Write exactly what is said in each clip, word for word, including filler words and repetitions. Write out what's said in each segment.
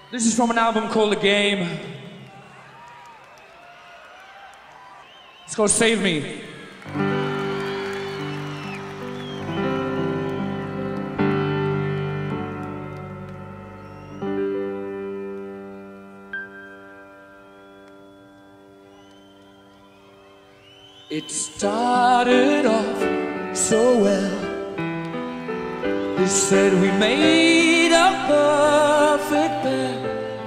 This is from an album called The Game. It's called Save Me. It started off so well. They said we made a perfect pair.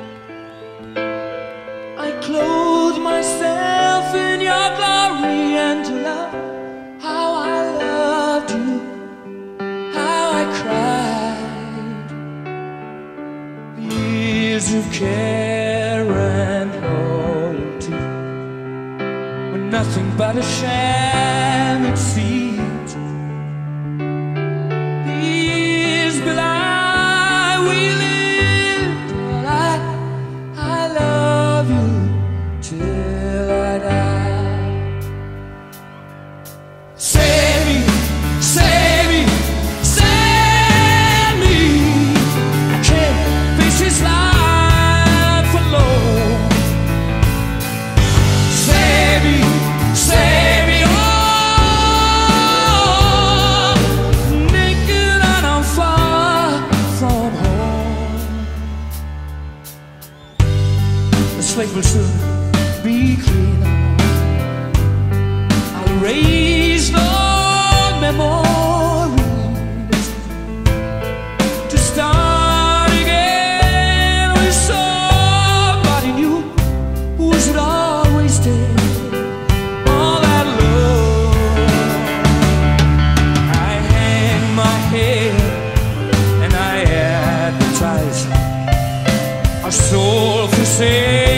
I clothed myself in your glory and to love. How I loved you, how I cried. Years of care and loyalty were nothing but a sham, it seemed. Slate will soon be cleaner. I'll erase no memories to start again with somebody new who should always take all that love. I hang my head and I advertise our soul for sale.